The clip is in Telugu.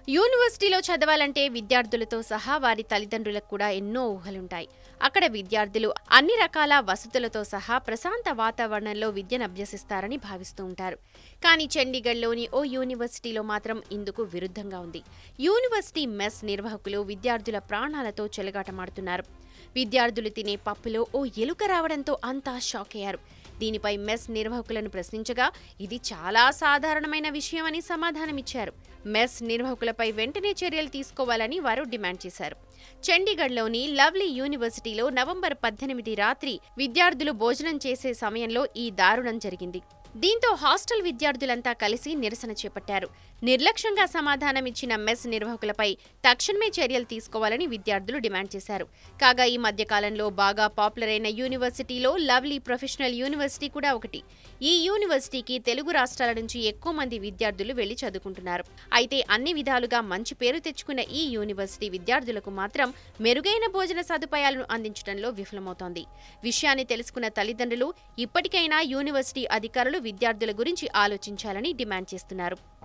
యూనివర్సిటీలో చదవాలంటే విద్యార్థులతో సహా వారి తల్లిదండ్రులకు కూడా ఎన్నో ఊహలుంటాయి. అక్కడ విద్యార్థులు అన్ని రకాల వసతులతో సహా ప్రశాంత వాతావరణంలో విద్యను అభ్యసిస్తారని భావిస్తూ ఉంటారు. కానీ చండీగఢ్లోని ఓ యూనివర్సిటీలో మాత్రం ఇందుకు విరుద్ధంగా ఉంది. యూనివర్సిటీ మెస్ నిర్వాహకులు విద్యార్థుల ప్రాణాలతో చెలగాటమాడుతున్నారు. విద్యార్థులు తినే పప్పులో ఓ ఎలుక రావడంతో అంతా షాక్ అయ్యారు. దీనిపై మెస్ నిర్వాహకులను ప్రశ్నించగా ఇది చాలా సాధారణమైన విషయమని సమాధానమిచ్చారు. మెస్ నిర్వాహకులపై వెంటనే చర్యలు తీసుకోవాలని వారు డిమాండ్ చేశారు. చండీగఢ్లోని లవ్లీ యూనివర్సిటీలో నవంబర్ 18 రాత్రి విద్యార్థులు భోజనం చేసే సమయంలో ఈ దారుణం జరిగింది. దీంతో హాస్టల్ విద్యార్థులంతా కలిసి నిరసన చేపట్టారు. నిర్లక్ష్యంగా సమాధానమిచ్చిన మెస్ నిర్వాహకులపై తక్షణమే చర్యలు తీసుకోవాలని విద్యార్థులు డిమాండ్ చేశారు. కాగా ఈ మధ్యకాలంలో బాగా పాపులర్ అయిన యూనివర్సిటీలో లవ్లీ ప్రొఫెషనల్ యూనివర్సిటీ కూడా ఒకటి. ఈ యూనివర్సిటీకి తెలుగు రాష్ట్రాల నుంచి ఎక్కువ మంది విద్యార్థులు వెళ్లి చదువుకుంటున్నారు. అయితే అన్ని విధాలుగా మంచి పేరు తెచ్చుకున్న ఈ యూనివర్సిటీ విద్యార్థులకు మాత్రం మెరుగైన భోజన సదుపాయాలను అందించడంలో విఫలమవుతోంది. విషయాన్ని తెలుసుకున్న తల్లిదండ్రులు ఇప్పటికైనా యూనివర్సిటీ అధికారులు విద్యార్థుల గురించి ఆలోచించాలని డిమాండ్ చేస్తున్నారు.